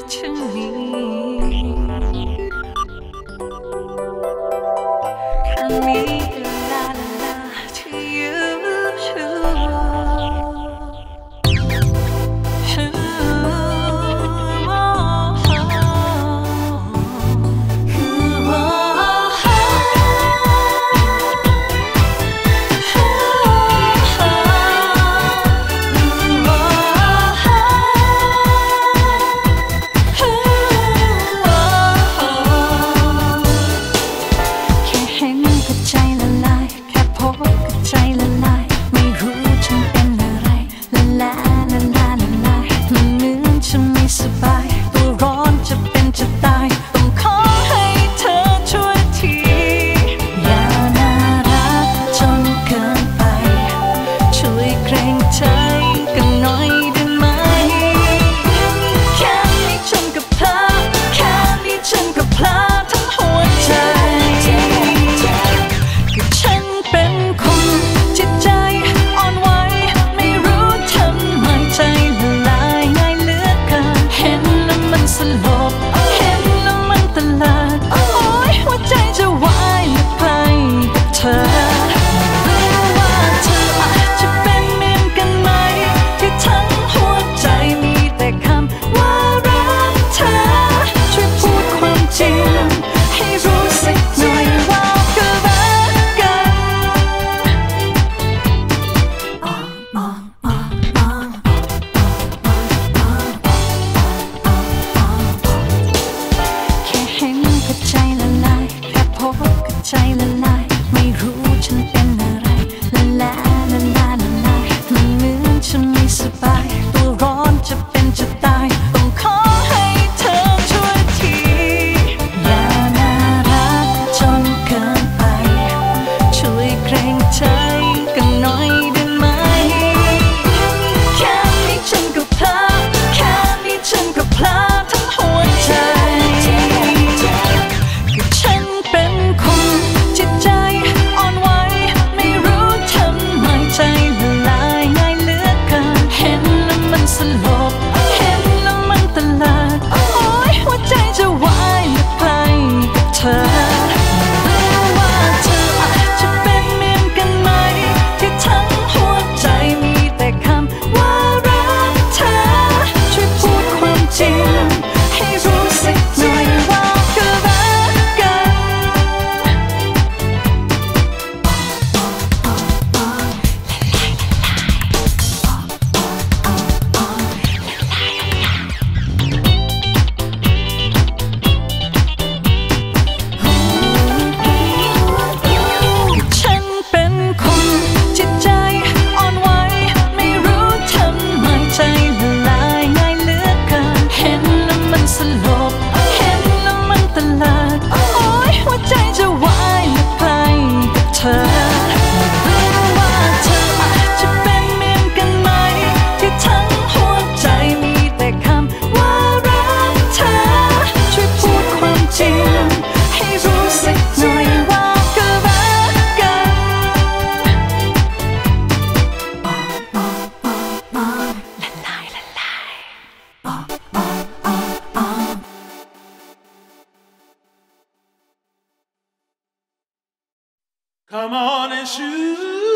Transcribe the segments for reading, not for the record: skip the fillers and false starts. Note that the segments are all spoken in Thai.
Come on and shoot.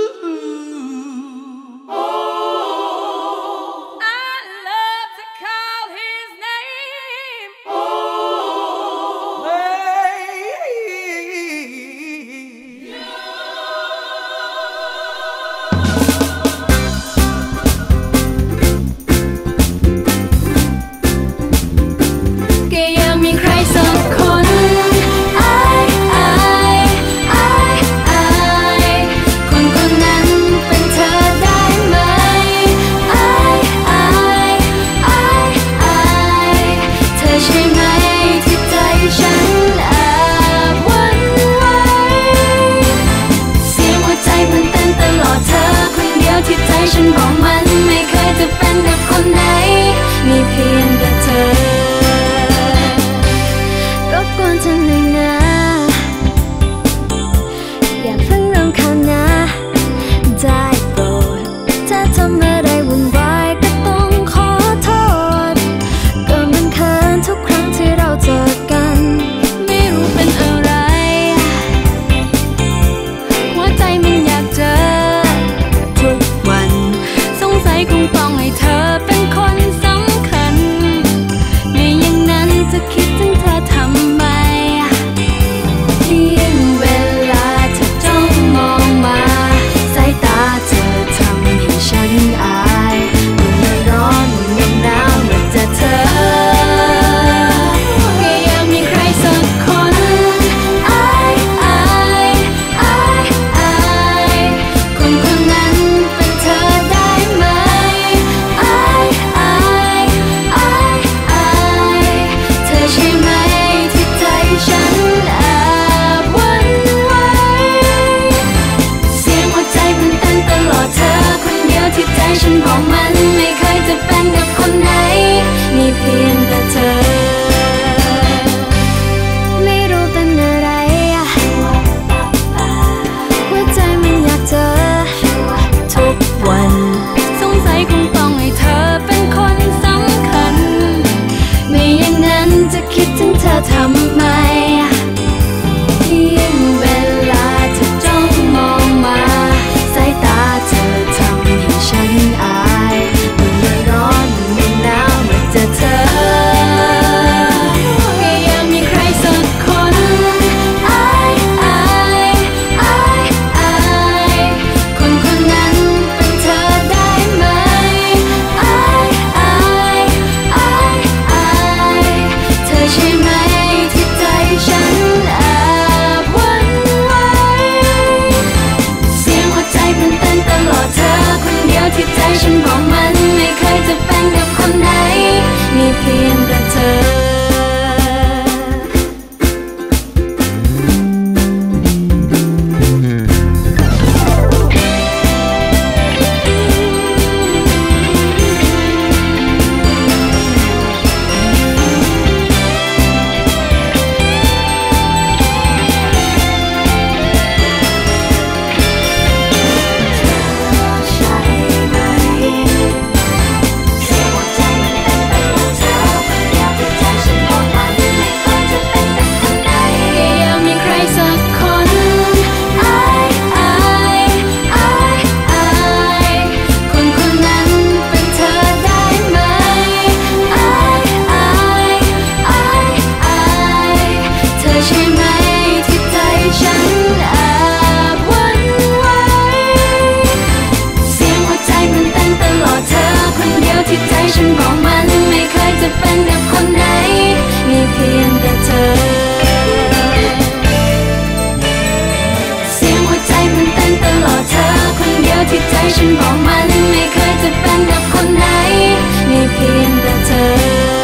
Oh, I love to call his name. Oh, แกยังมีใครสักคนคนเพียงแต่เธอ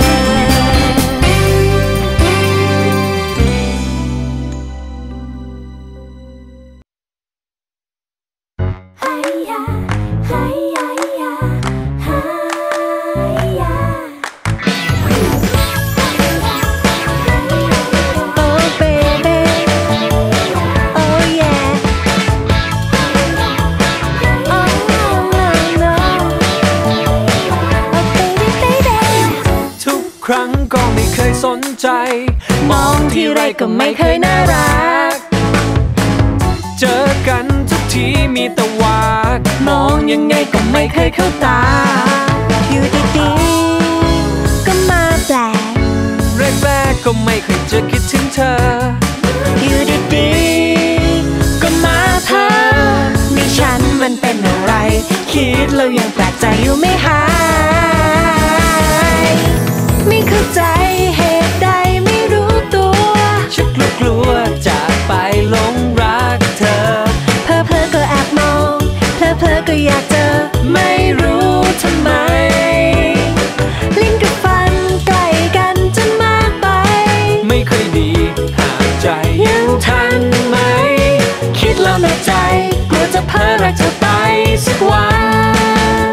ครั้งก็ไม่เคยสนใจมองที่ไรก็ไม่เคยน่ารักเจอกันทุกทีมีแต่วากมองยังไงก็ไม่เคยเข้าตาอยู่ดีๆก็มาแปลกแรกๆก็ไม่เคยจะคิดถึงเธออยู่ดีๆก็มาเธอนี่ฉันมันเป็นอะไรคิดแล้วยังแปลกใจอยู่ไม่หายไม่เข้าใจเหตุใดไม่รู้ตัวฉันกลัวจะไปหลงรักเธอเพ้อก็แอบมองเพ้อก็อยากเจอไม่รู้ทำไมลิ้นกับฟันใกล้กันจนมากไปไม่ค่อยดีหากใจยังทันไหมคิดแล้วในใจกลัวจะเพ้อรักเธอไปสักวัน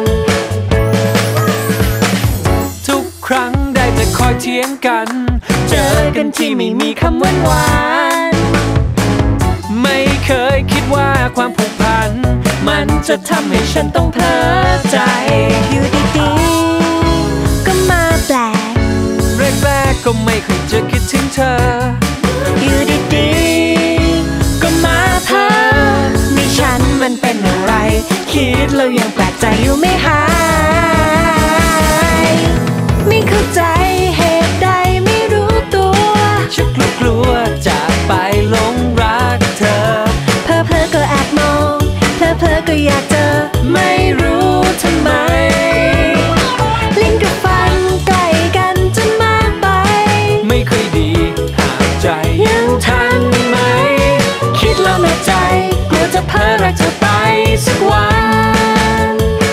ทุกครั้งได้แต่คอยเถียงกันเจอกันที่ไม่มีคำหวานไม่เคยคิดว่าความผูกพันมันจะทำให้ฉันต้องเพ้อใจอยู่ดีๆก็มาแปลกแรกๆก็ไม่เคยจะคิดถึงเธออยู่ดีๆก็มาเธอนี่ฉันมันเป็นอะไรคิดแล้วยังแปลกใจอยู่ไม่หายไม่เข้าใจเหตุใดไม่รู้ตัวฉันกลัวจะไปหลงรักเธอเพ้อก็แอบมองเพ้อก็อยากเจอไม่รู้ทำไมลิ้นกับฟันใกล้กันจนมากไปไม่ค่อยดีหากใจยังทันไหมคิดแล้วในใจกลัวจะเพ้อรักเธอไปสักวัน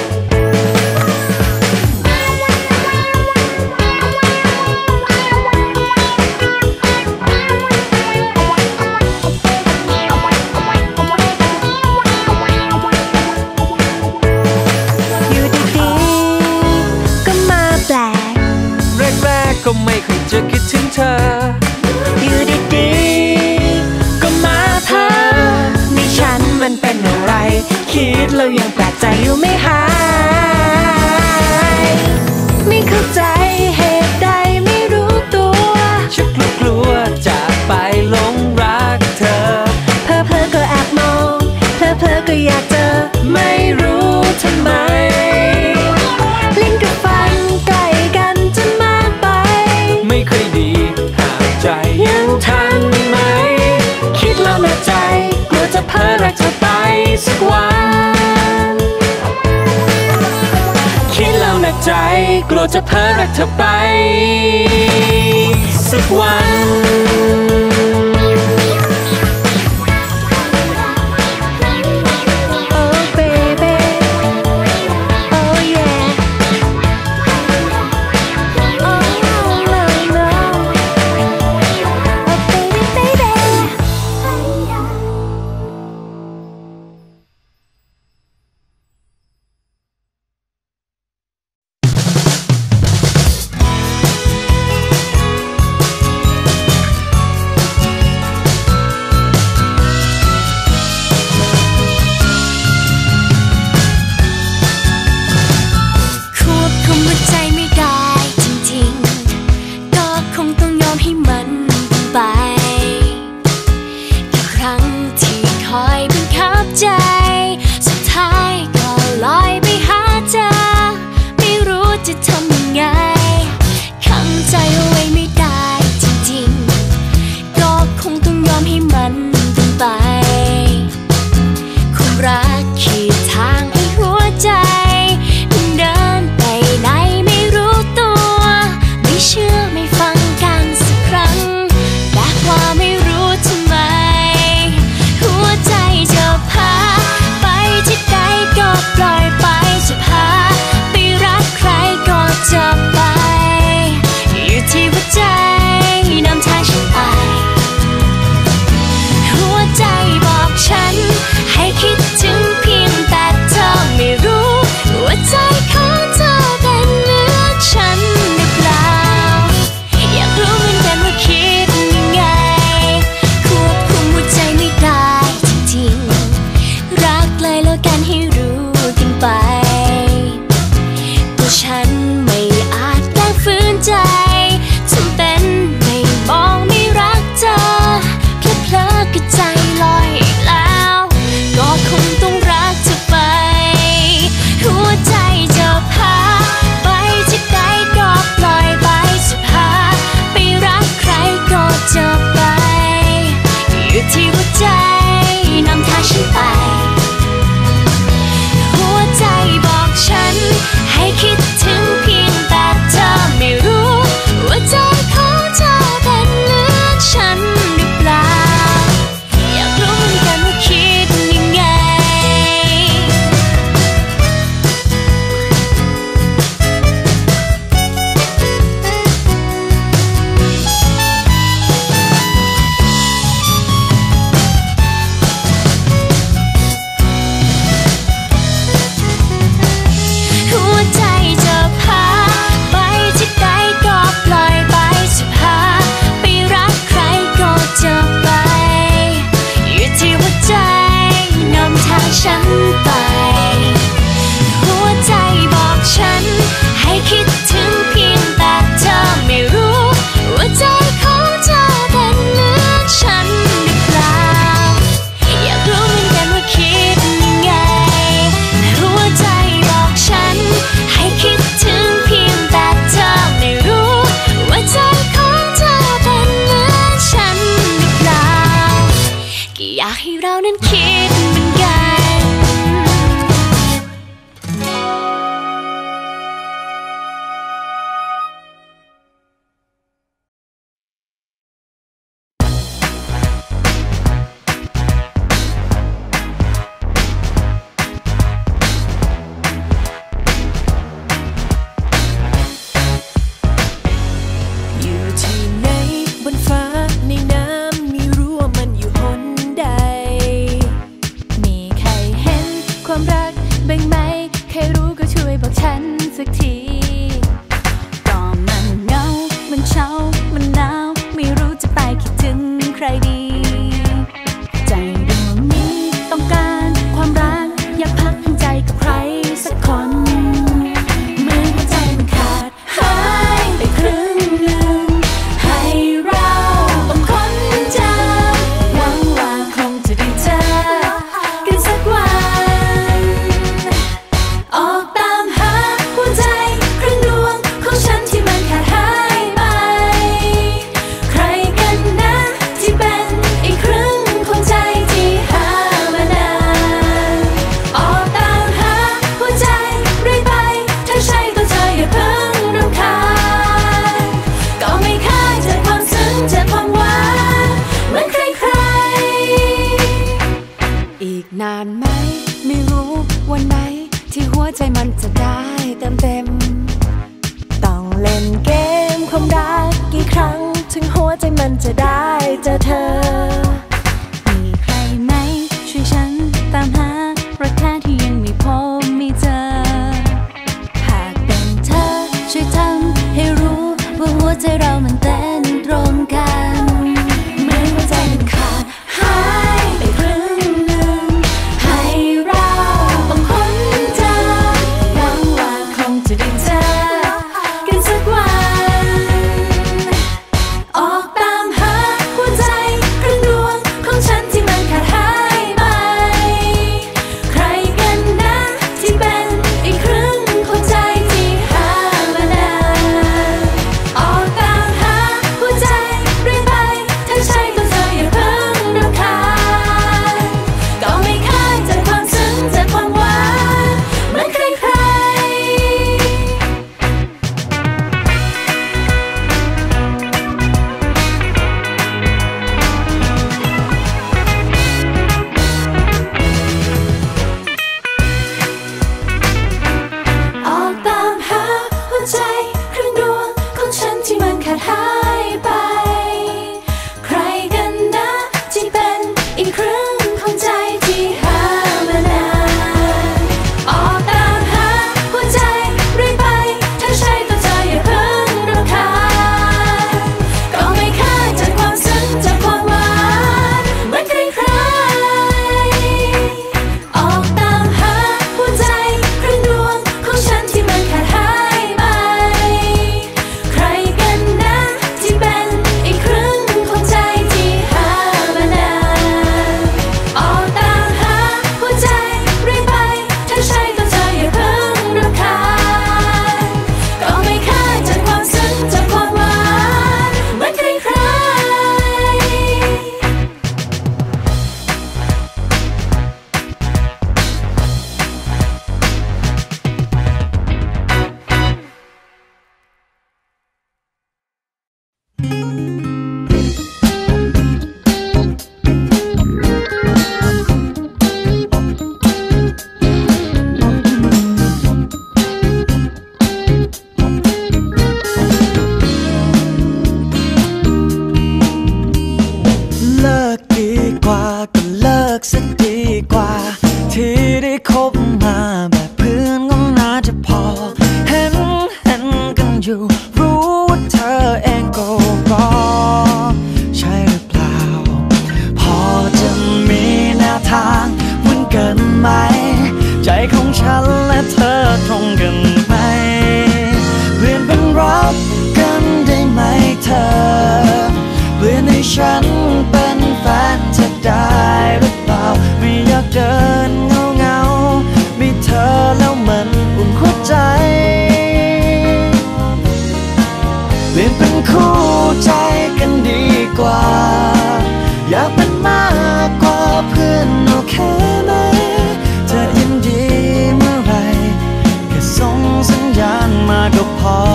ก็ไม่เคยจะคิดถึงเธออยู่ดีๆก็มาเธอนี่ฉันมันเป็นอะไรคิดแล้วยังแปลกใจอยู่ไม่หายไม่เข้าใจเหตุใดไม่รู้ตัวฉันกลัวจะไปหลงรักเธอเพ้อก็แอบมองเพ้อก็อยากเจอไม่รู้ทำไมลิ้นกับฟันใกล้กันจนมากไปไม่ค่อยดีหากใจยังทันไหมคิดแล้วในใจกลัวจะเพ้อรักเธอไปสักวันคิดแล้วในใจกลัวจะเพ้อรักเธอไปสักวันจะความรักกี่ครั้งถึงหัวใจมันจะได้เจอเธอมีใครไหมช่วยฉันตามหารักแท้ที่ยังไม่พบไม่เจอหากเป็นเธอช่วยทำให้รู้ว่าหัวใจเรามันเต้นตรงกันเหมือนหัวใจมันขาดหายไปครึ่งหนึ่งให้เราต้องค้นเจอหวังว่าคงจะได้เจอกันสักวันออกตามหาหัวใจครึ่งดวงของฉันที่มันขาดหายไปใครกันนะที่เป็นอีกครึ่งของใจที่หามานานออกตามหาหัวใจเรื่อยไปถ้าใช่ตัวเธออย่าเพิ่งรำคาญก็ไม่เคยเจอความซึ้งเจอความหวานเหมือนใครออกตามหาหัวใจครึ่งดวงของฉันที่มันขาดหายไปใครกันนะที่เป็นอีกครึ่งของใจที่หามานานออกตามหาหัวใจเรื่อยไปถ้าใช่ตัวเธออย่าเพิ่งรำคาญก็ไม่เคยเจอความซึ้งเจอความหวานเหมือนใครออกตามหาหัวใจครึ่งดวงของฉันที่มันขาดหายไปใครกันนะที่เป็นอีกครึ่งของใจที่หามานานออกตามหาหัวใจเรื่อยไปถ้าใช่ตัวเธออย่าเพิ่งรำคาญก็ไม่เคยเจอความซึ้งเจอความหวานเหมือนใครเลิกดีกว่าก็เลิกซะดีกว่าที่ได้คบมาแบบเพื่อนก็น่าจะพอเห็นกันอยู่รู้ว่าเธอเองก็รอใช่หรือเปล่าพอจะมีแนวทางเหมือนกันไหมใจของฉันและเธอตรงกันไหมเปลี่ยนเป็นรักกันได้ไหมเธอเปลี่ยนให้ฉันเป็นแฟนเธอได้หรือเปล่าไม่อยากเดินเงามีเธอแล้วมันอุ่นหัวใจเปลี่ยนเป็นคู่ใจกันดีกว่าอยากเป็นมากกว่าเพื่อนโอเคไหมเธอยินดีเมื่อไรแค่ส่งสัญญาณมาก็พอ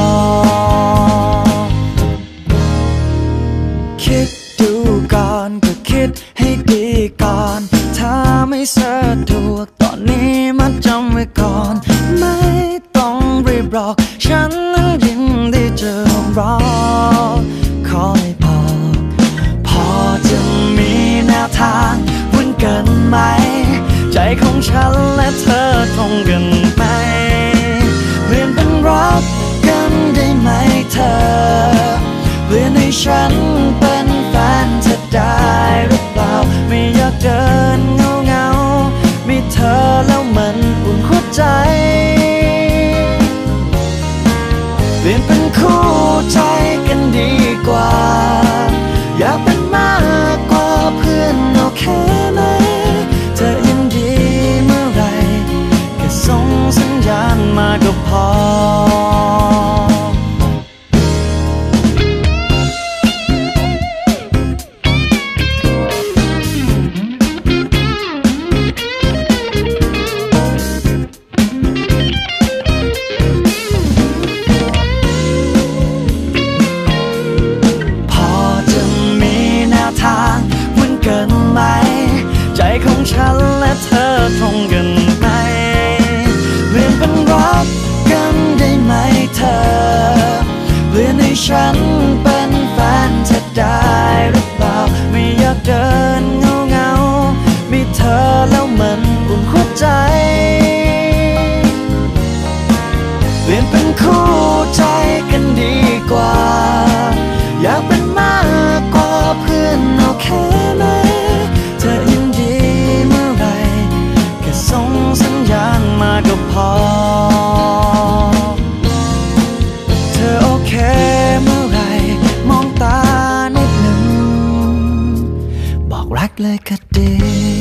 คิดดูก่อนก็คิดให้ดีก่อนถ้าไม่สะดวกตอนนี้มาจำไว้ก่อนไม่ต้องรีบบอกฉันนั้นยินดีจะรอขอให้บอกพอจะมีแนวทางเหมือนกันไหมใจของฉันและเธอตรงกันไหมเปลี่ยนเป็นรักกันได้ไหมเธอเปลี่ยนให้ฉันเป็นแฟนเธอได้หรือเปล่าไม่อยากเดินเงามีเธอแล้วมันอุ่นหัวใจเปลี่ยนเป็นคู่ใจกันดีกว่าอยากเป็นมากกว่าเพื่อนโอเคไหมเธอยินดีเมื่อไรแค่ส่งสัญญาณมาก็พอพอฉันเป็นแฟนเธอได้หรือเปล่าไม่อยากเดินเงามีเธอแล้วมันอุ่นหัวใจเปลี่ยนเป็นคู่ใจกันดีกว่าอยากเป็นมากกว่าเพื่อนโอเคไหมเธอยินดีเมื่อไรแค่ส่งสัญญาณมาก็พอเธอโอเคเมื่อไรมองตานิดหนึ่งบอกรักเลยก็ดี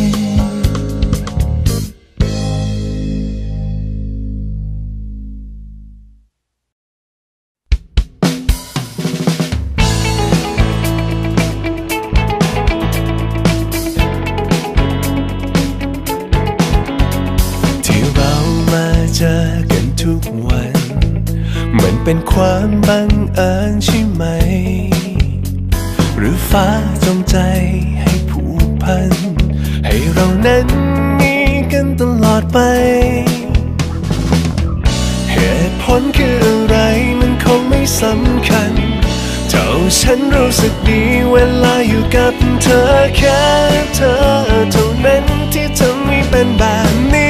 เจอกันทุกวันมันเป็นความบังเอิญใช่ไหมหรือฟ้าจงใจให้ผูกพันให้เรานั้นมีกันตลอดไปเหตุผลคืออะไรมันคงไม่สำคัญเท่าฉันรู้สึกดีเวลาอยู่กับเธอแค่เธอเท่านั้นที่ทำให้เป็นแบบนี้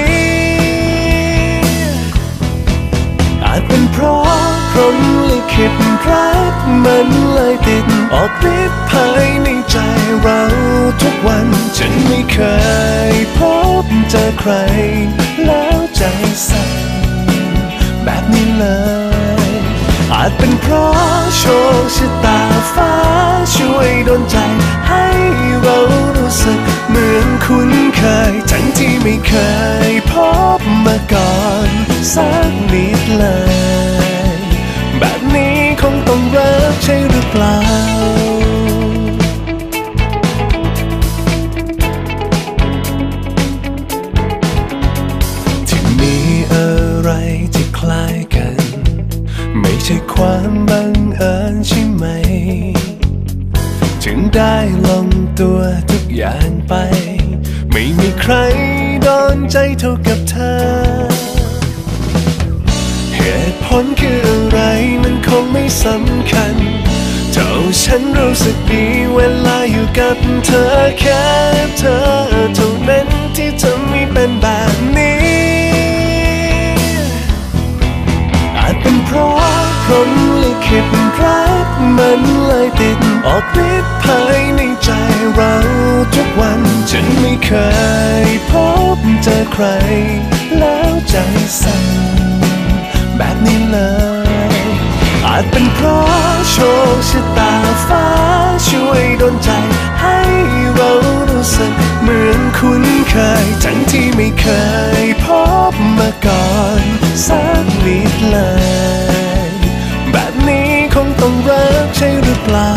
อาจเป็นเพราะพรหมลิขิตรักมันเลยติดออกฤทธิ์ภายในใจเราทุกวันฉันไม่เคยพบเจอใครแล้วใจสั่นแบบนี้เลยอาจเป็นเพราะโชคชะตาฟ้าช่วยดลใจให้เรารู้สึกเหมือนคุ้นเคยทั้งที่ไม่เคยพบมาก่อนสักนิดเลยแบบนี้คงต้องรักใช่หรือเปล่าที่มีอะไรที่คล้ายกันไม่ใช่ความบังเอิญใช่ไหมถึงได้ลงตัวทุกอย่างไปไม่มีใครโดนใจเท่ากับเธอเหตุผลคืออะไรมันคงไม่สำคัญเท่าฉันรู้สึกดีเวลาอยู่กับเธอแค่เธอเท่านั้นที่ทำให้เป็นแบบนี้อาจเป็นเพราะพรหมลิขิตรักมันเลยติดออกฤทธิ์ภายในใจเราทุกวันฉันไม่เคยพบเจอใครแล้วใจสั่นแบบนี้เลยอาจเป็นเพราะโชคชะตาฟ้าช่วยดลใจให้เรารู้สึกเหมือนคุ้นเคยทั้งที่ไม่เคยพบมาก่อนสักนิดเลยแบบนี้คงต้องรักใช่หรือเปล่า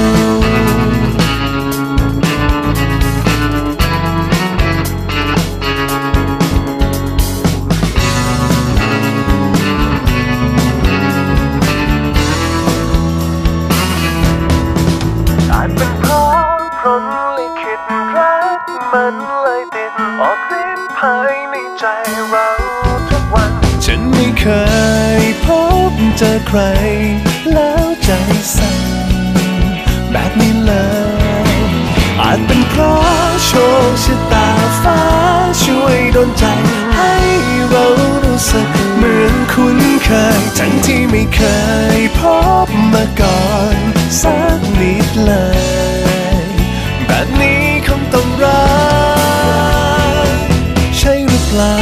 อาจเป็นเพราะพรหมลิขิตรักมันเลยติดออกฤทธิ์ภายในใจเราทุกวันฉันไม่เคยพบเจอใครแล้วใจสั่นแบบนี้เลยอาจเป็นเพราะโชคชะตาฟ้าช่วยดลใจให้เรารู้สึกเหมือนคุ้นเคยทั้งที่ไม่เคยพบมาก่อนสักนิดเลยแบบนี้คงต้องรักใช่หรือเปล่า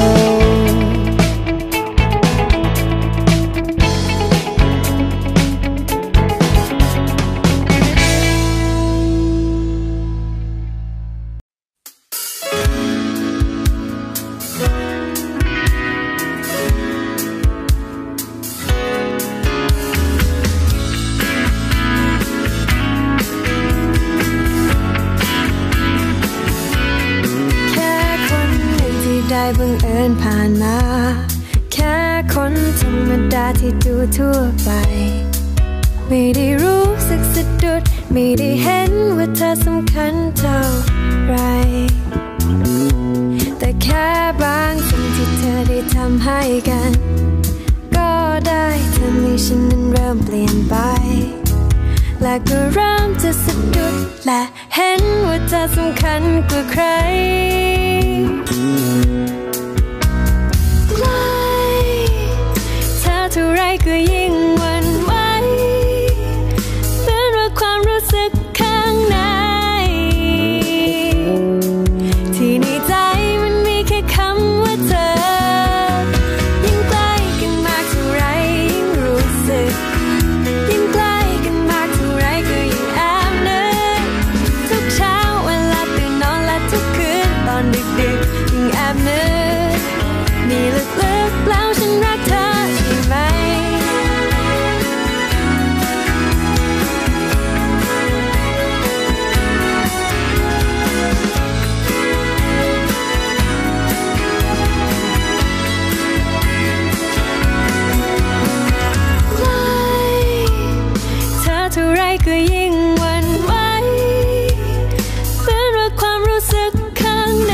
ได้บังเอิญผ่านมาแค่คนธรรมดาที่ดูทั่วไปไม่ได้รู้สึกสะดุดไม่ได้เห็นว่าเธอสำคัญเท่าไรแต่แค่บางสิ่งที่เธอได้ทำให้กันก็ได้ทำให้ฉันนั้นเริ่มเปลี่ยนไปและก็เริ่มจะสะดุดและเห็นว่าเธอสำคัญกว่าใครใกล้เธอเท่าไรก็ยิ่งหวั่นไหวเหมือนว่าความรู้สึกข้างในที่ในใจมันมีแค่คำว่าเธอยิ่งใกล้กันมากเท่าไรยิ่งรู้สึกยิ่งใกล้กันมากเท่าไรก็ยิ่งแอบนึกทุกเช้าเวลาตื่นนอนและทุกคืนตอนดึกๆยิ่งแอบนึกนี่ลึกๆแล้วฉันรักเธอใช่ไหมเท่าไรก็ยิ่งหวั่นไหวเหมือนว่าความรู้สึกข้างใน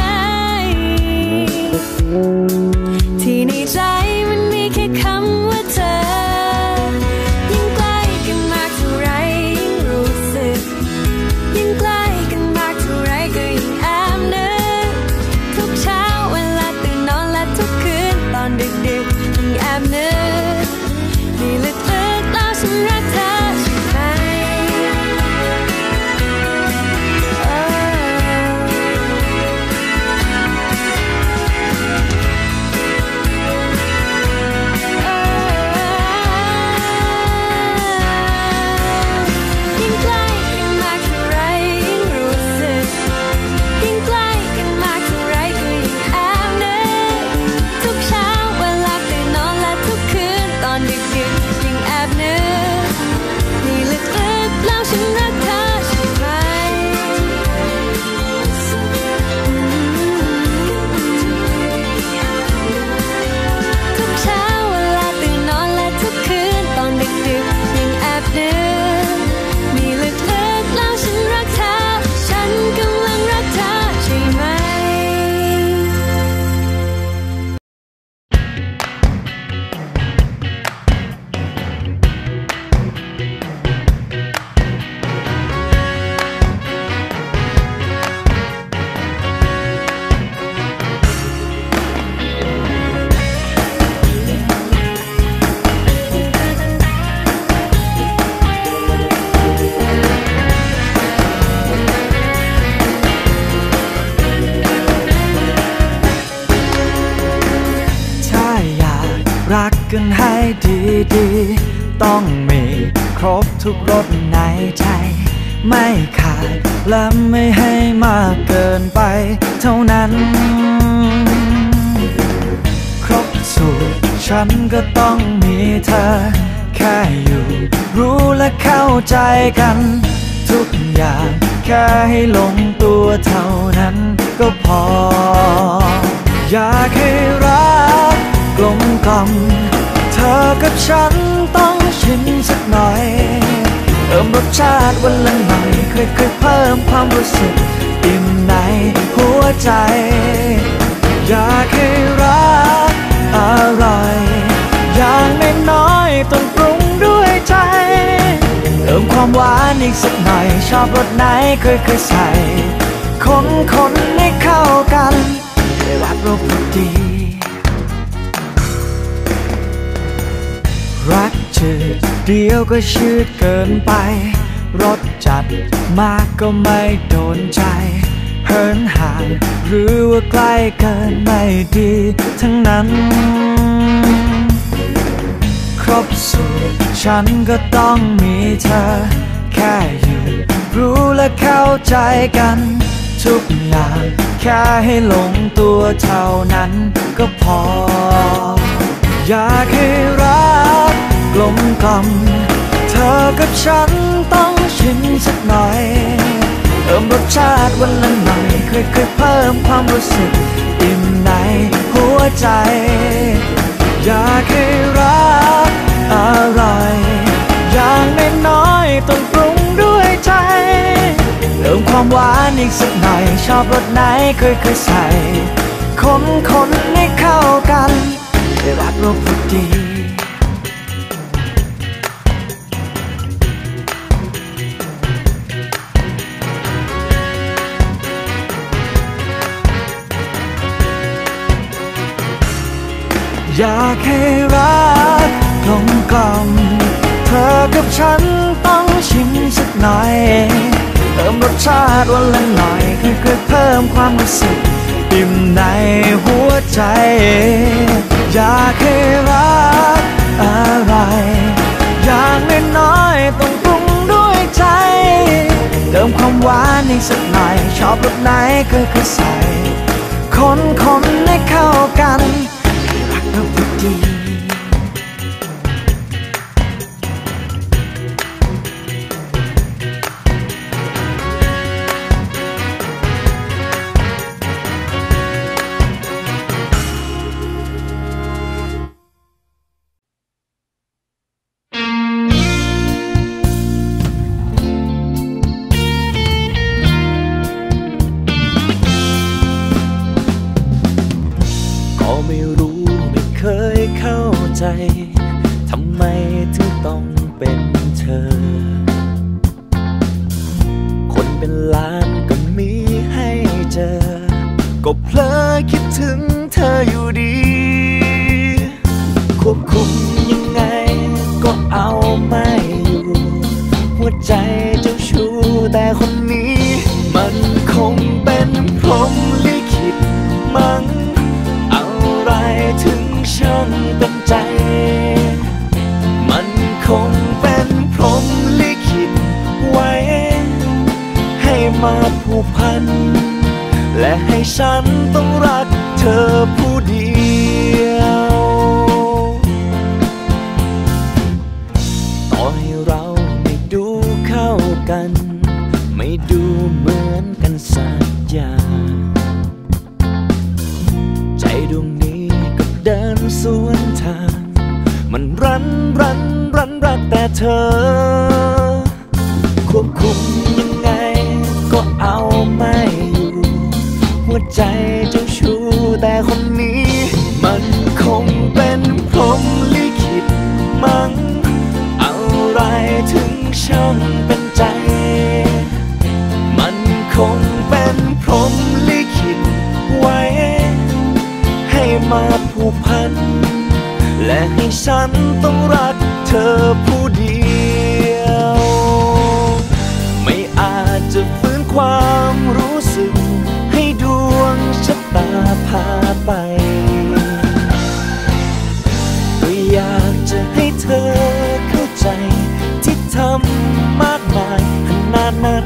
ที่ในใจมันมีแค่คำว่าเธอยิ่งใกล้กันมากเท่าไรยิ่งรู้สึกยิ่งใกล้กันมากเท่าไรก็ยิ่งแอบนึกทุกเช้าเวลาตื่นนอนและทุกคืนตอนดึกๆยิ่งแอบนึกนี่ลึกๆแล้วฉันรักเธอรักกันให้ดีๆต้องมีครบทุกรสในใจไม่ขาดและไม่ให้มากเกินไปเท่านั้นครบสูตรฉันก็ต้องมีเธอแค่อยู่รู้และเข้าใจกันทุกอย่างแค่ให้ลงตัวเท่านั้นก็พออยากให้รักกลมกล่อมเธอกับฉันต้องชิมสักหน่อยเติมรสชาติวันละหน่อยค่อยๆเพิ่มความรู้สึกอิ่มในหัวใจอยากให้รักอร่อยอย่างน้อยๆต้องปรุงด้วยใจเติมความหวานอีกสักหน่อยชอบรสไหนค่อยๆใส่คนให้เข้ากันได้รับรสดี รักจืดเดียวก็ชืดเกินไปรสจัดมากก็ไม่โดนใจเหินห่างหรือว่าใกล้เกินไม่ดีทั้งนั้นครบสูตรฉันก็ต้องมีเธอแค่อยู่รู้และเข้าใจกันทุกอย่างแค่ให้ลงตัวเท่านั้นก็พออยากให้รักกลมกล่อมเธอกับฉันต้องชิมสักหน่อยเติมรสชาติวันละหน่อยค่อยๆเพิ่มความรู้สึกอิ่มในหัวใจอยากให้รักอร่อยอย่างน้อยๆต้องปรุงด้วยใจเติมความหวานอีกสักหน่อยชอบรสไหนค่อยๆใส่คนให้เข้ากันได้รับรสดีากให้รักกลมกล่อมเธอกับฉันต้องชิมสักหน่อยเติมรสชาติวันละหน่อยค่อยๆเพิ่มความรู้สึกอิ่มในหัวใจอยากให้รักอะไรอย่างน้อยๆต้องปรุงด้วยใจเติมความหวานให้สักหน่อยชอบรสไหนค่อยๆใส่คนให้เข้ากันรักเราพอดีทำไมถึงต้องเป็นเธอคนเป็นล้านก็มีให้เจอก็เพลอคิดถึงเธออยู่ดีควบคุมยังไงก็เอาไม่อยู่หัวใจเจ้าชู้แต่คนนี้มันคงเป็นพรหมลิขิตมั้งอะไรถึงช่างเป็นใจมันคงเป็นพรหมลิขิตไว้ให้มาผูกพันและให้ฉันต้องรักเธอผู้เดียวต่อให้เราไม่ดูเข้ากันไม่ดูเหมือนกันสักอย่างใจดวงนี้ก็เดินสวนทางมันรักแต่เธอควบคุมยังไงก็เอาไม่อยู่หัวใจเจ้าชู้แต่คนนี้มันคงเป็นพรหมลิขิตมั้งอะไรถึงช่างเป็นใจมันคงเป็นพรหมลิขิตไว้ให้มาผูกพันและให้ฉันต้องรักเธอผู้เดียวไม่อาจจะฝืนความรู้สึกให้ดวงชะตาพาไปก็อยากจะให้เธอเข้าใจที่ทำมากมายขนาดนั้น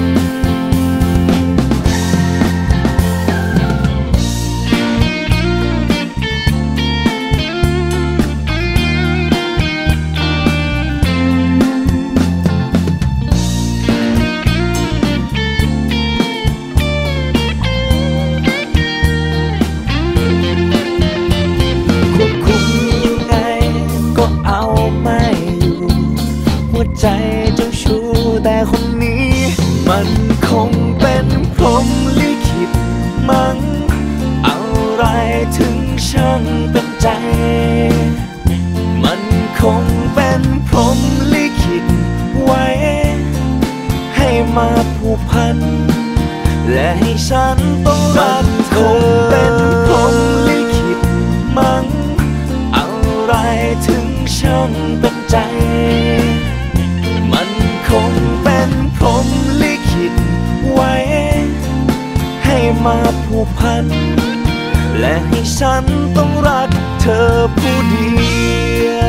ใจเจ้าชู้แต่คนนี้มันคงเป็นพรหมลิขิตมั้งอะไรถึงช่างเป็นใจมันคงเป็นพรหมลิขิตไว้ให้มาผูกพันและให้ฉันต้องรักเธอเป็นพรหมลิขิตมั้งอะไรถึงช่างเป็นใจมันคงเป็นพรหมลิขิตไว้ให้มาผูกพันและให้ฉันต้องรักเธอผู้เดียว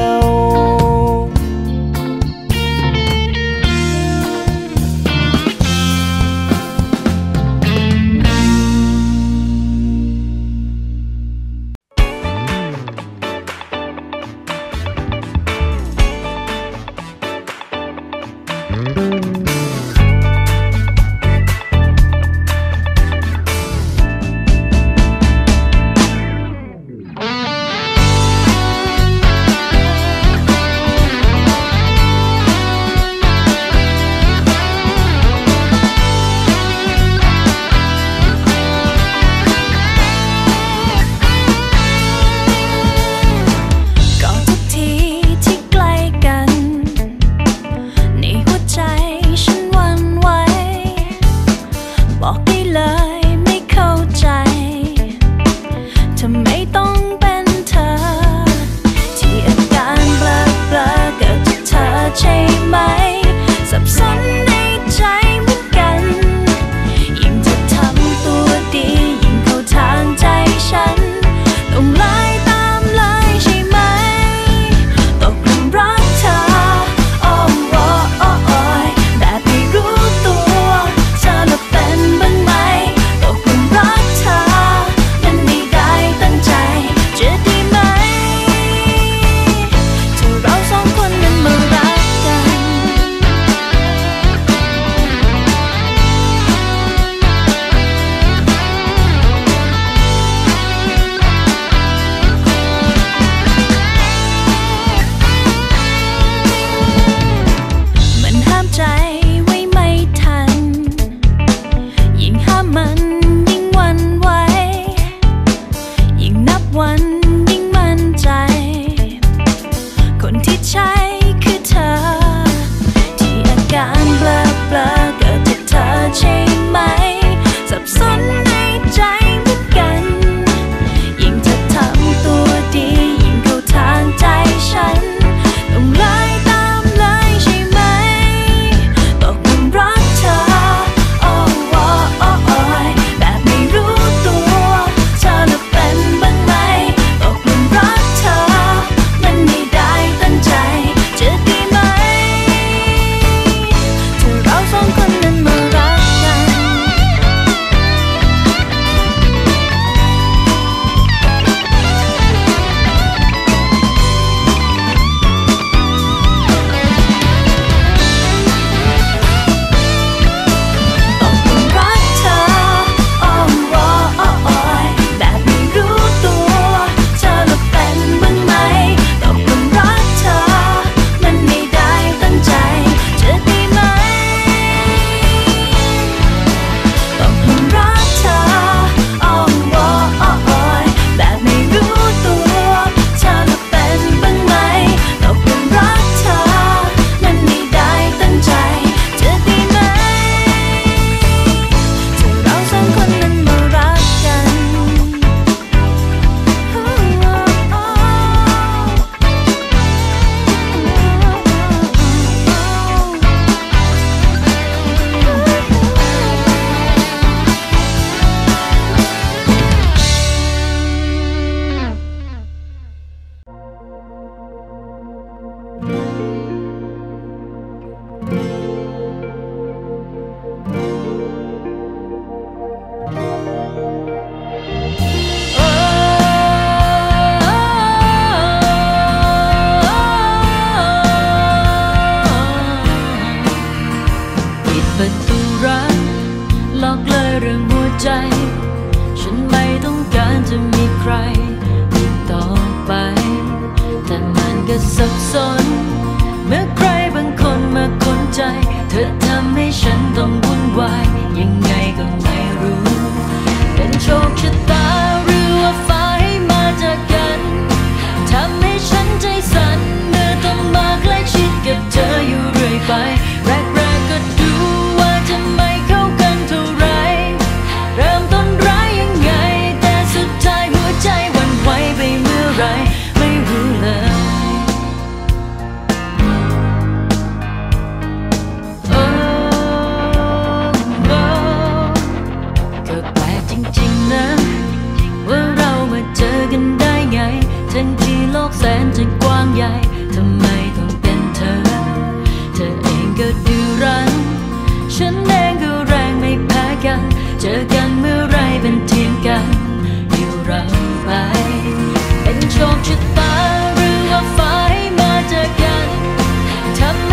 ก็ทุกทีที่ใกล้กันในหัวใจ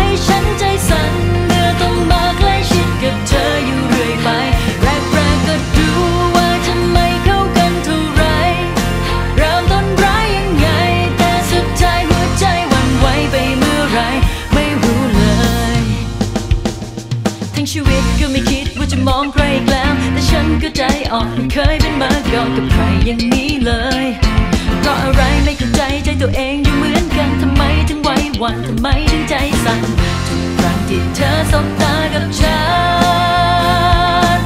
ฉันใจสั่นเมื่อต้องมาใกล้ชิดกับเธออยู่เรื่อยไปแรกก็ดูว่าจะไม่เข้ากันเท่าไรเริ่มต้นร้ายยังไงแต่สุดท้ายหัวใจหวั่นไหวไปเมื่อไรไม่รู้เลยทั้งชีวิตก็ไม่คิดว่าจะมองใครอีกแล้วแต่ฉันก็ใจอ่อนไม่เคยเป็นมาก่อนกับใครอย่างนี้เลยเพราะอะไรไม่เข้าใจใจตัวเองยังเหมือนกันทำไมถึงไหวหวั่นทำไมถึงใจสั่นทุกครั้งที่เธอสบตากับฉัน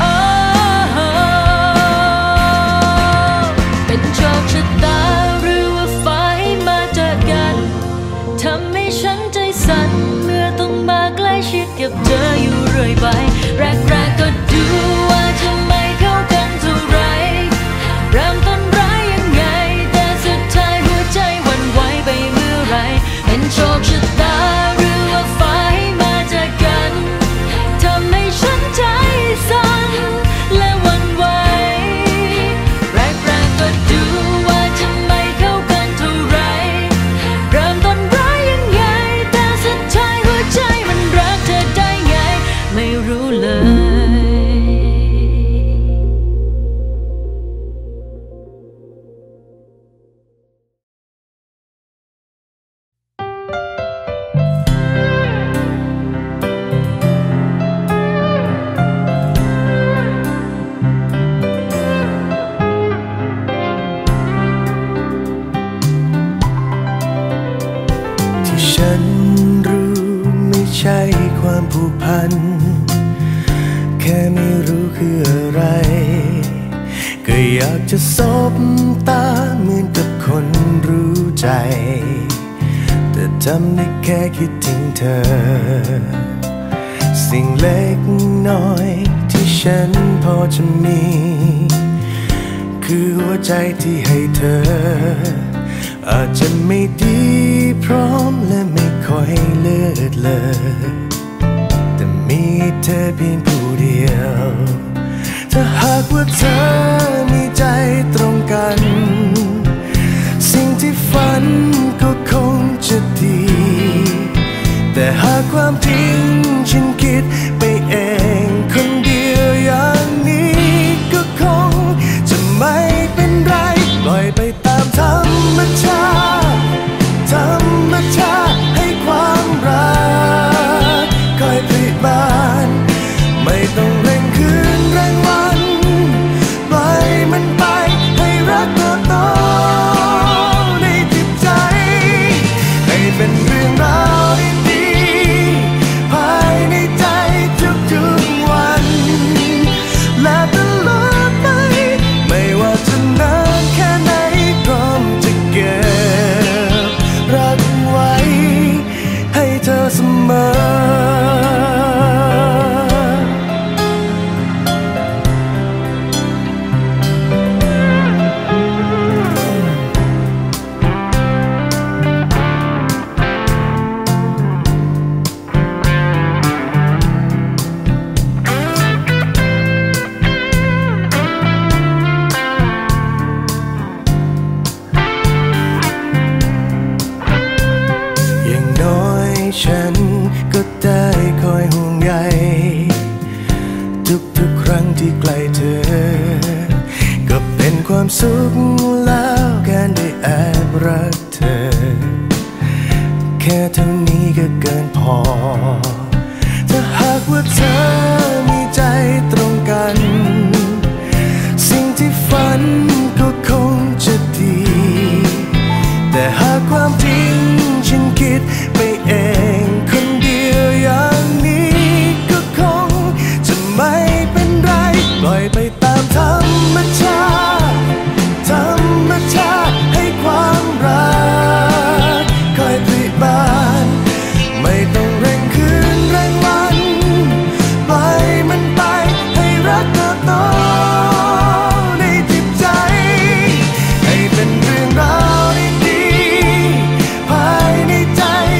เป็นโชคชะตาหรือว่าฟ้าให้มาเจอกันทำให้ฉันใจสั่นเมื่อต้องมาใกล้ชิดกับเธออยู่เรื่อยไปแรกก็ดูว่าจะไม่เข้ากันเท่าไรเริ่มต้นร้ายยังไงแต่สุดท้ายหัวใจหวั่นไหวไปเมื่อไรเป็นโชคชะตาหรือว่าฟ้าให้มาเจอกันทำให้ฉันใจสั่นและหวั่นไหวแรกก็ดูว่าจะไม่เข้ากันเท่าไรเริ่มต้นร้ายยังไงแต่สุดท้ายหัวใจมันรักเธอได้ไงไม่รู้เลยที่ฉันรู้ไม่ใช่ความผูกพันแค่ไม่รู้คืออะไรก็อยากจะสบตาเหมือนกับคนรู้ใจแต่ทำได้แค่คิดถึงเธอสิ่งเล็กน้อยที่ฉันพอจะมีคือหัวใจที่ให้เธออาจจะไม่ดีพร้อมและไม่ค่อยเลิศเลอแต่มีเธอเพียงผู้เดียวถ้าหากว่าเธอมีใจตรงกันสิ่งที่ฝันก็คงจะดีแต่หากความจริงฉันคิดไปเองคนเดียวอย่างนี้ก็คงจะไม่เป็นไรปล่อยไปตามธรรมชาติให้ความรักคอยผลิบานไม่ต้องเร่งคืนเร่งวันปล่อยมันไปให้รักเติบโตในจิตใจให้เป็นเรื่องราวดีๆภายในใจทุกๆวันและตลอดไปไม่ว่าจะนานแค่ไหนพร้อมจะเก็บรักไว้ให้เธอเสมออย่างน้อยฉันก็ได้คอยห่วงใยทุกๆครั้งที่ใกล้เธอก็เป็นความสุขแล้วการได้แอบรักเธอแค่เท่านี้ก็เกินพอถ้าหากว่าเธอมีใจตรงกันสิ่งที่ฝันก็คงจะดีแต่หากความจริงฉันคิดไปเองคนเดียวอย่างนี้ก็คงจะไม่เป็นไรปล่อยไปตามธรรมชาติให้ความรักคอยผลิบานไม่ต้องเร่งคืนเร่งวันปล่อยมันไปให้รักเติบโตในจิตใจให้เป็นเรื่องราวดีๆภายในใจ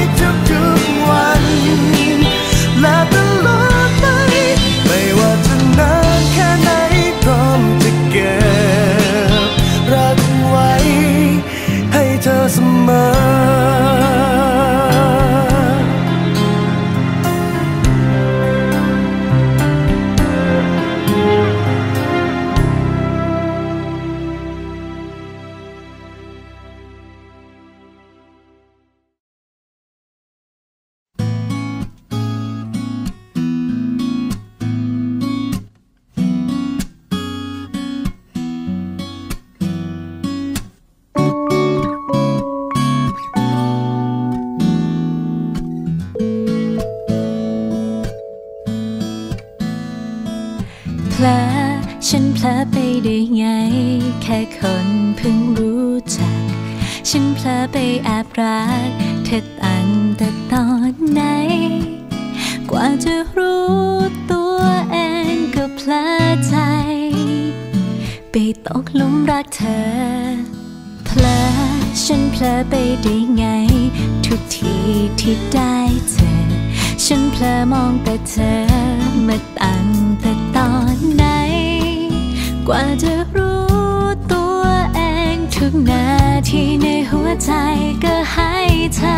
ลอฉันเผลอไปได้ไงแค่คนเพิ่งรู้จักฉันเผลอไปแอบรักเธอตั้งแต่ตอนไหนกว่าจะรู้ตัวเองก็เผลอใจไปตกหลุมรักเธอเผลอฉันเผลอไปได้ไงทุกทีที่ได้เจอฉันเผลอมองแต่เธอมาตั้งแต่ตอนไหนกว่าจะรู้ตัวเองทุกนาทีในหัวใจก็ให้เธอ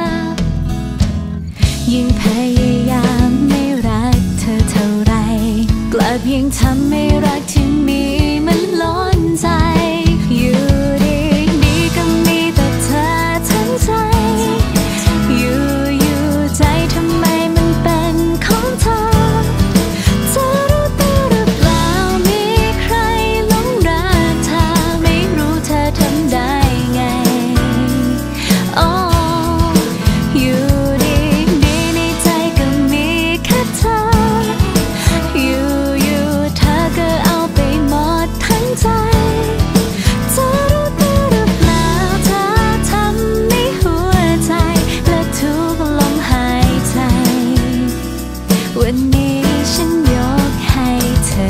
ยิ่งพยายามไม่รักเธอเท่าไรกลับยิ่งทำให้รักที่มีมันล้นใจอยู่ดีๆก็มีแต่เธอทั้งใจอยู่ใจทำไมมันเป็นของเธอเธอรู้ตัวหรือเปล่ามีใครหลงรักเธอไม่รู้เธอทำได้ไงอยู่ดีในใจก็มีแค่เธออยู่เธอก็เอาไปหมดทั้งใจเธอรู้ตัวหรือเปล่าเธอทำให้หัวใจและทุกลมหายใจวันนี้ฉันยกให้เธอ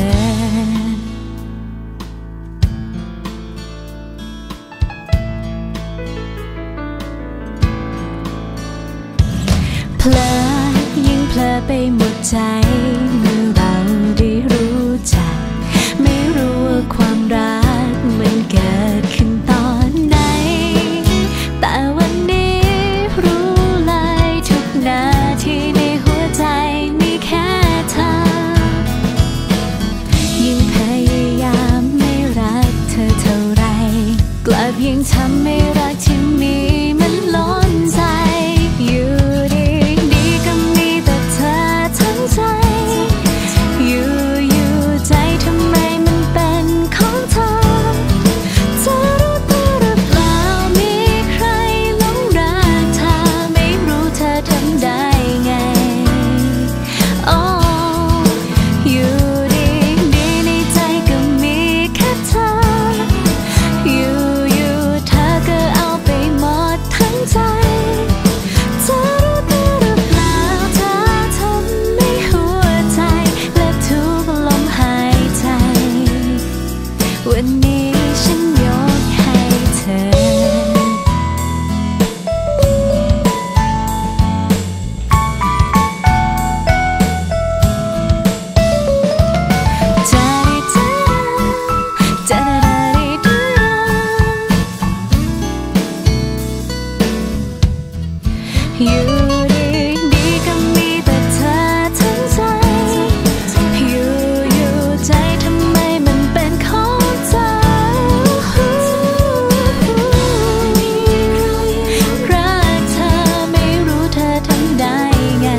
เผลอยิ่งเผลอไปหมดใจเมื่อเราได้รู้จักไม่รู้ว่าความรักมันเกิดขึ้นตอนไหนแต่วันนี้รู้เลยทุกนาทีในหัวใจมีแค่เธอยิ่งพยายามไม่รักเธอเท่าไรกลับยิ่งทำให้รักที่มีมันล้นใจอยู่ดีก็มีแต่เธอทั้งใจอยู่ใจทำไมมันเป็นของเธอเธอรู้ตัวหรือเปล่ามีใครหลงรักเธอไม่รู้เธอทำได้ไงอยู่ดีในใจก็มีแค่เธออยู่เธอก็เอาไปหมดทั้งใจเธอรู้ตัวหรือเปล่าเธอทำให้หัวใจและทุกลมหายใจวันนี้ฉันยกให้เธออยู่ดีก็มีแต่เธอทั้งใจอยู่ใจทำไมมันเป็นของเธอรักเธอไม่รู้เธอทำได้ไง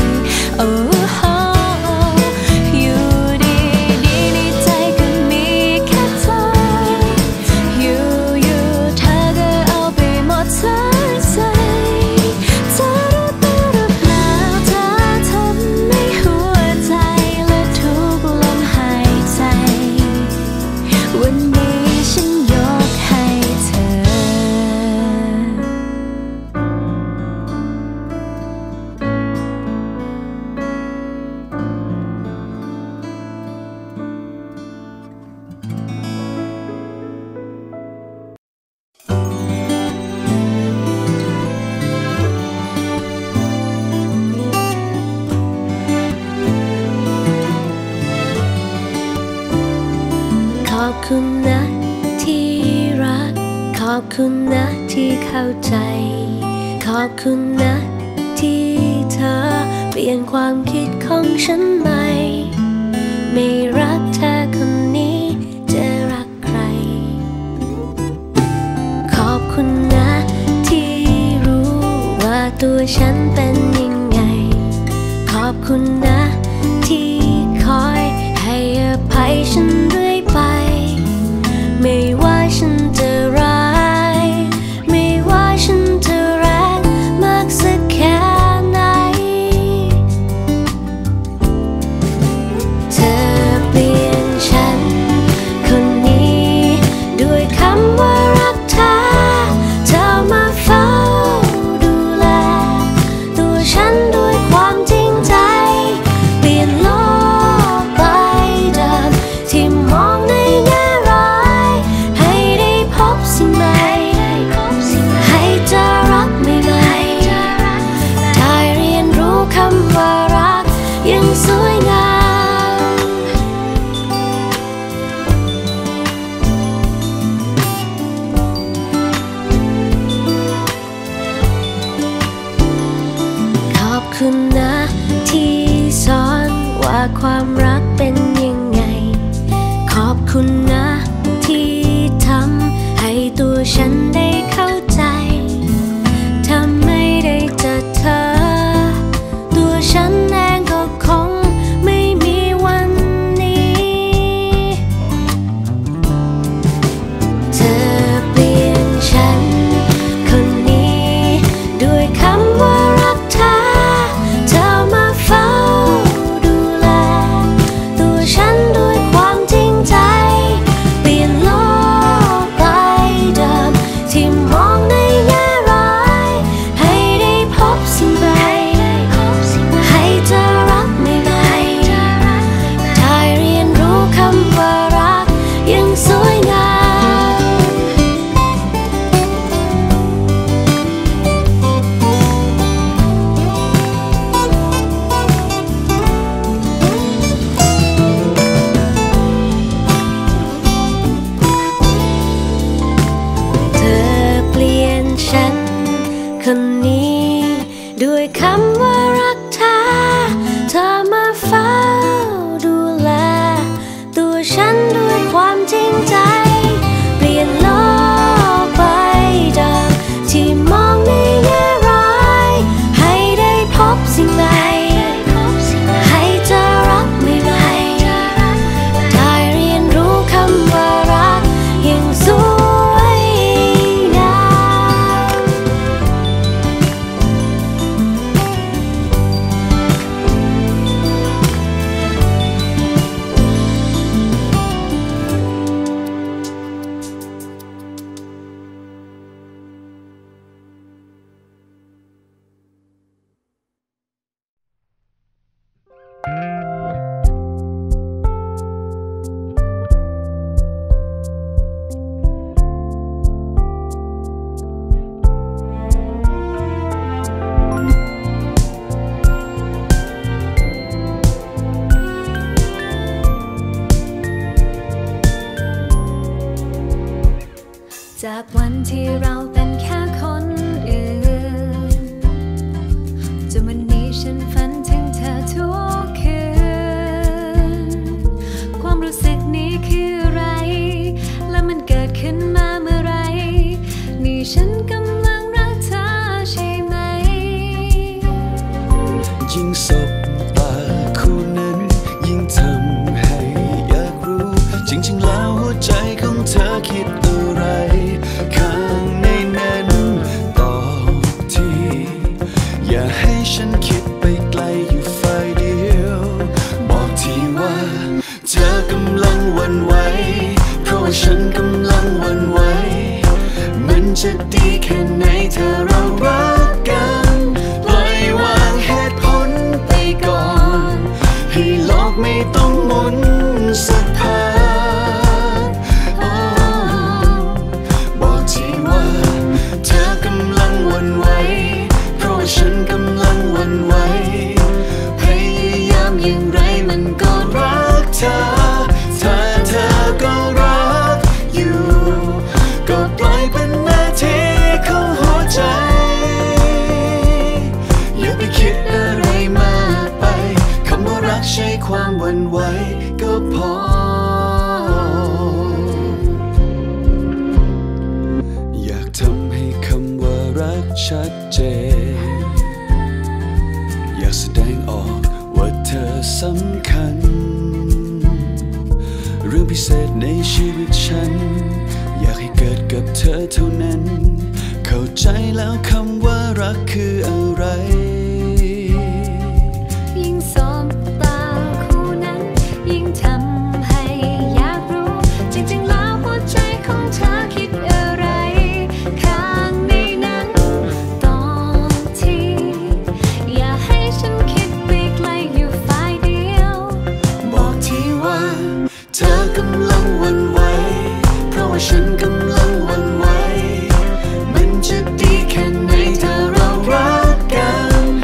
อยู่ดีในใจก็มีแค่เธออยู่เธอก็เอาไปหมดทั้งใจเธอรู้ตัวหรือเปล่าเธอทำให้หัวใจและทุกลมหายใจวันนี้ฉันยกให้เธอขอบคุณนะที่รักขอบคุณนะที่เข้าใจขอบคุณนะที่เธอเปลี่ยนความคิดของฉันใหม่ไม่รักเธอคนนี้จะรักใครขอบคุณนะที่รู้ว่าตัวฉันเป็นยังไงขอบคุณนะที่คอยให้อภัยฉันเรื่อยไปไม่ว่าฉันจะร้ายไม่ว่าฉันจะรักมากสักแค่ไหนเธอเปลี่ยนนะที่สอนว่าความรักเป็นยังไงขอบคุณนะที่ทำให้ตัวฉันได้เข้าใจถ้าไม่ได้เจอเธอตัวฉันเองก็คงไม่มีวันนี้เธอเปลี่ยนฉันคนนี้ด้วยคำว่ารักเธอเธอมาเฝ้าดูแลตัวฉันด้วยความจริงใจเปลี่ยนโลกใบเดิมที่มองในแง่ร้ายให้ได้พบสิ่งใหม่ให้เธอรักใหม่ๆได้เรียนรู้คำว่ารักยังสวยงามเธอเปลี่ยนฉันคนนี้ด้วยคำว่ารักเธอเธอมาเฝ้าดูแลตัวฉันด้วยความจริงใจเปลี่ยนโลกใบเดิมที่มองในแง่ร้ายให้ได้พบสิ่งใหม่ให้เธอรักใหม่ๆได้เรียนรู้คำว่ารักยังสวยงามจากวันที่เราเป็นแค่คนอื่นจนวันนี้ฉันฝันถึงเธอทุกคืนความรู้สึกนี้คืออะไรและมันเกิดขึ้นมาเมื่อไรนี่ฉันกำลังรักเธอใช่ไหมยิ่งสบตาคู่นั้นยิ่งทำให้อยากรู้จริงๆแล้วหัวใจของเธอคิดอะไรข้างในนั้นตอบทีอย่าให้ฉันคิดไปไกลอยู่ฝ่ายเดียวบอกทีว่าเธอกำลังหวั่นไหวเพราะว่าฉันกำลังหวั่นไหวมันจะดีแค่ไหนถ้าเรารักกันปล่อยวางเหตุผลไปก่อนให้โลกไม่ต้องหมุนสักพักบอกทีว่าเธอกำลังหวั่นไหวเพราะว่าฉันกำลังหวั่นไหวพยายามอย่างไรมันก็รักเธอถ้าเธอก็รักอยู่ก็ปล่อยเป็นหน้าที่ของหัวใจอย่าไปคิดอะไรมากไปคำว่ารักใช่ความหวั่นไหวก็พออยากทำให้คำว่ารักชัดเจนอยากแสดงออกว่าเธอสำคัญเรื่องพิเศษในชีวิตฉันอยากให้เกิดกับเธอเท่านั้นเข้าใจแล้วคำว่ารักคืออะไรยิ่งสบตาคู่นั้นยิ่งทำให้อยากรู้จริงๆแล้วหัวใจของเธอคิดอะไรข้างในนั้นตอบทีอย่าให้ฉันคิดไปไกลอยู่ฝ่ายเดียวบอกทีว่าเธอกำลังหวั่นไหวเพราะว่าฉันกำลังหวั่นไหวมันจะดีแค่ไหนถ้าเรารักกัน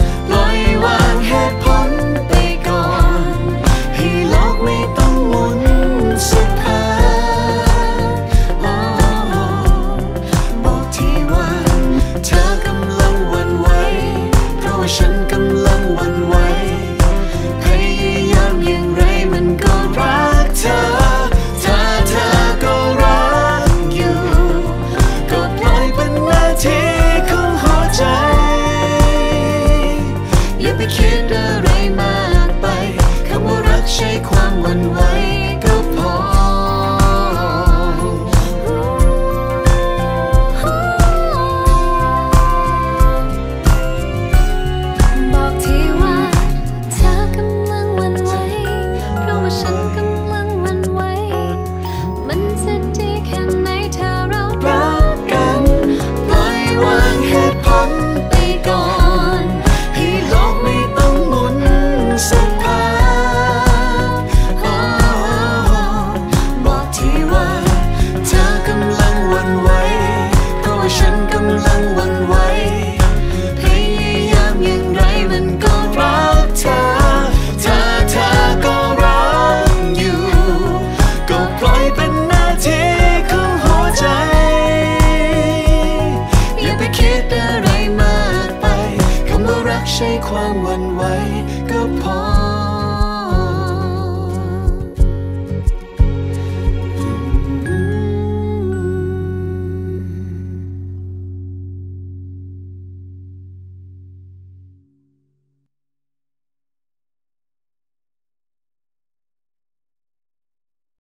ก็พอ